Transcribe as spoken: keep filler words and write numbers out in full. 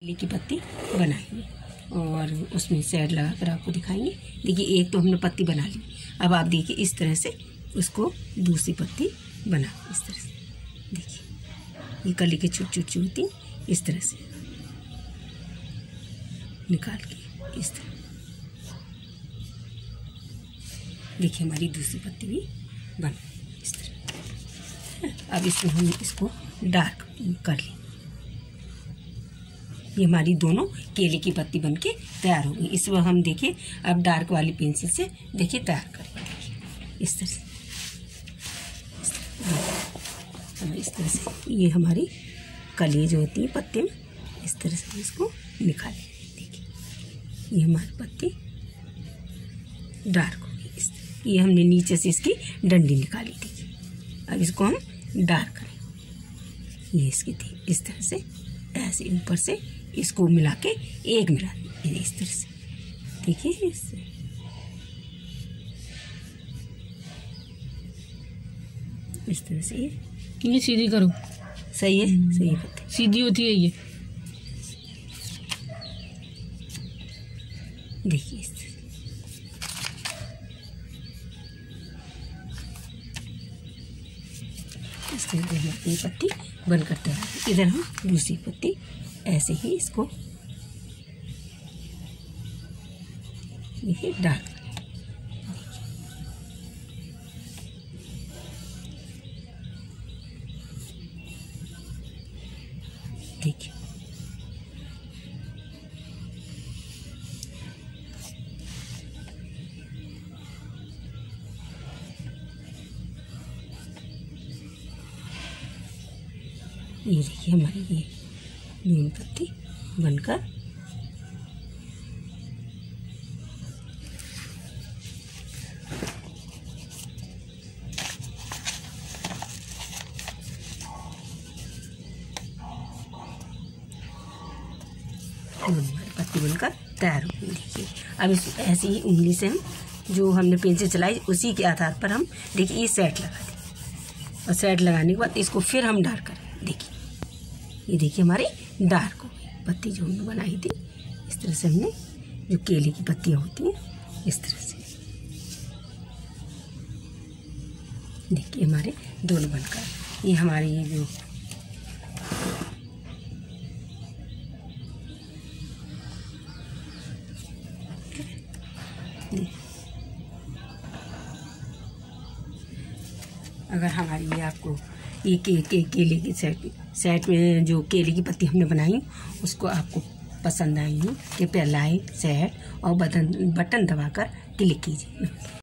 केले की पत्ती बनाएंगे और उसमें सैड लगा कर आपको दिखाएंगे। देखिए एक तो हमने पत्ती बना ली, अब आप देखिए इस तरह से उसको दूसरी पत्ती बना इस तरह से। देखिए ये कली के छोटी छोटी होती इस तरह से निकाल के इस तरह। देखिए हमारी दूसरी पत्ती भी बन इस तरह। अब इसमें हम इसको डार्क कर लें। ये हमारी दोनों केले की पत्ती बनके तैयार हो गई। इस वक्त हम देखिए अब डार्क वाली पेंसिल से देखिए तैयार करेंगे। देखिए इस तरह से इस तरह से ये हमारी कली जो होती है पत्ते में इस तरह से इसको निकालें। देखिए ये हमारी पत्ती डार्क हो गई। इस तरह ये हमने नीचे से इसकी डंडी निकाली। देखिए अब इसको हम डार्क करें। ये इसकी थी इस तरह से ऐसे ऊपर से इसको मिला के एक मिला इस तरह से। देखिए इससे इस तरह से ये ये सीधी करो। सही है, सही है, सीधी होती है ये। देखिए इस तरह इस तरह से हमारी पत्ती बनकर तैयार है। इधर हम दूसरी पत्ती ऐसे ही इसको देखिए डाल देखिए ये देखिए हमारी ये नीम पत्ती बनकर हमारी पत्ती बनकर तैयार हो गई। देखिए अब इस ऐसे ही उंगली से हम जो हमने पेंसिल चलाई उसी के आधार पर हम देखिए ये सेट लगा दें और सेट लगाने के बाद इसको फिर हम डार्क करें। देखिए ये देखिए हमारी डार्क हो गई पत्ती जो हमने बनाई थी। इस तरह से हमने जो केले की पत्तियाँ होती हैं इस तरह से देखिए हमारे दोनों बनकर ये हमारी ये जो अगर हमारी ये आपको ये के, के केले की सेट सेट में जो केले की पत्ती हमने बनाई उसको आपको पसंद आई हो कृपया लाइक शेयर और बटन बटन दबाकर क्लिक कीजिए।